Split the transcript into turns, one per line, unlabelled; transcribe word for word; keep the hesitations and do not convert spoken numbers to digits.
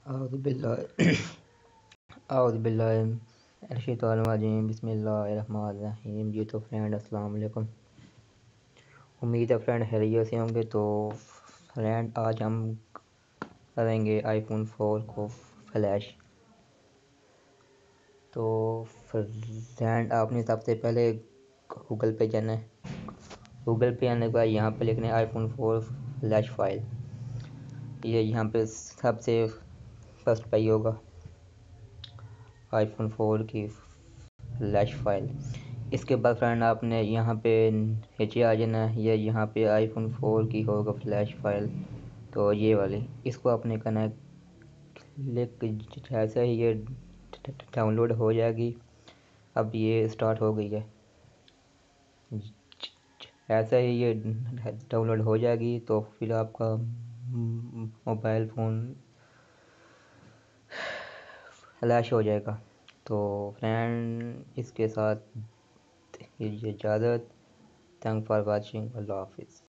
أعوذ بالله أعوذ بالله من الشیطان الرجیم بسم اللہ الرحمن الرحیم. جی تو فرینڈ السلام علیکم. امید ہے فرینڈ خیریت سے ہوں گے. تو فرینڈ آج ہم کریں گے آئی فون فور کو فلیش. تو فرینڈ آپ نے سب سے پہلے گوگل پہ جانا ہے. گوگل پہ آنے کے بعد یہاں پہ لکھنا ہے iPhone four flash file. یہ یہاں پہ سب سے فرسٹ پہ ہی ہوگا آئی فون فور کی فلیش فائل. اس کے بعد فرینڈ آپ نے یہاں پہ نیچے آ جانا ہے. یہ یہاں پہ آئی فون فور کی ہوگا فلیش فائل. تو یہ والی اس کو آپ نے کرنا ہے کلک. جیسے ہی یہ ڈاؤن لوڈ ہو جائے گی. اب یہ اسٹارٹ ہو گئی ہے. ایسا ہی یہ ڈاؤن لوڈ ہو جائے گی تو پھر آپ کا موبائل فون فلیش ہو جائے گا. تو فرینڈ اس کے ساتھ اجازت. Thank for watching. اللہ حافظ.